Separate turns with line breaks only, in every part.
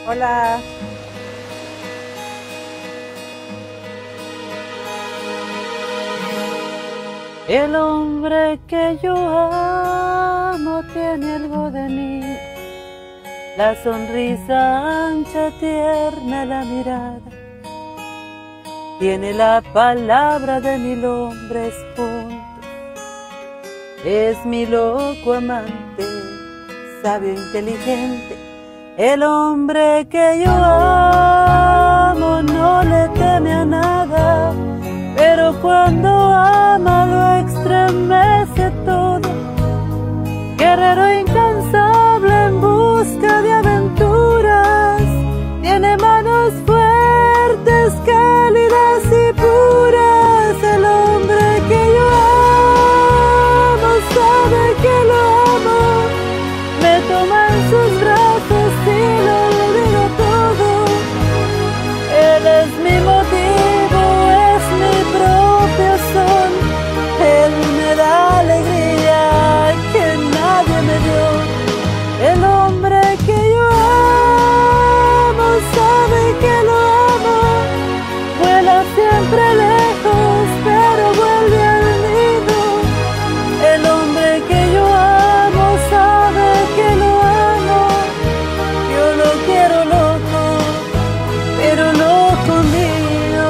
Hola.
El hombre que yo amo tiene algo de mí, la sonrisa ancha, tierna, la mirada. Tiene la palabra de 1000 hombres juntos. Es mi loco amante, sabio, inteligente. El hombre que yo amo no le teme a nada, pero cuando ama lo estremece todo. Guerrero incansable en busca de aventuras, tiene manos fuertes, cálidas y puras. El hombre que yo amo sabe que lo amo, me toma en sus brazos y lo olvido todo. Él es mi motivo, es mi propio sol, él me da alegría que nadie me dio. El hombre que yo amo sabe que lo amo, vuela siempre lejos pero vuelve al nido. El hombre que yo amo sabe que lo amo, yo lo quiero loco, pero loco mío.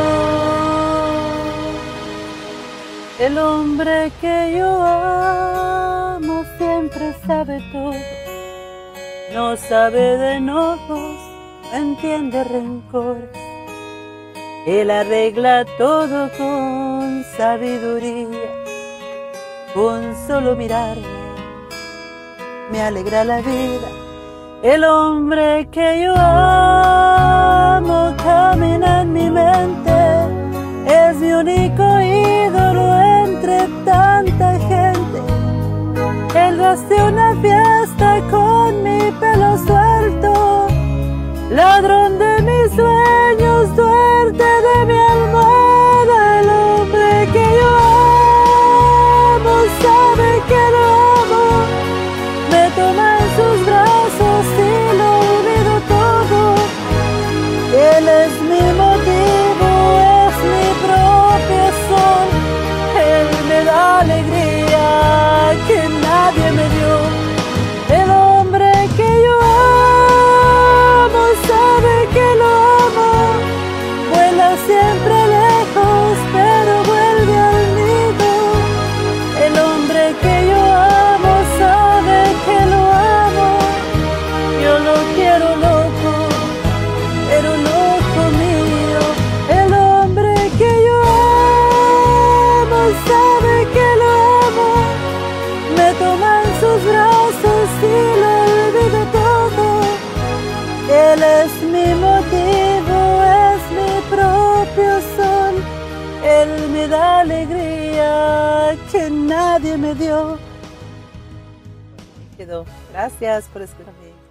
El hombre que yo amo siempre sabe todo, no sabe de enojos, no entiende rencores. Él arregla todo con sabiduría, con solo mirarme me alegra la vida. El hombre que yo amo camina en mi mente, es mi único ídolo entre tanta gente. Él hace una fiesta con mi pelo suelto, ladrón de mis sueños, duerte de mi almohada. El hombre que yo amo sabe que lo amo, me toma en sus brazos y lo olvido todo. Él es mi motivo, es mi propio sol, él me da alegría que nadie me dio. El hombre que yo amo sabe que lo amo, vuela siempre lejos pero vuelve al nido. El hombre que yo amo sabe que lo amo, yo lo quiero loco, pero loco mío. El hombre que yo amo sabe que lo amo, me toma en sus brazos y lo olvido todo. Él es mi motivo, es mi propio sol, él me da alegría que nadie me dio. Quedó. Gracias por escucharme.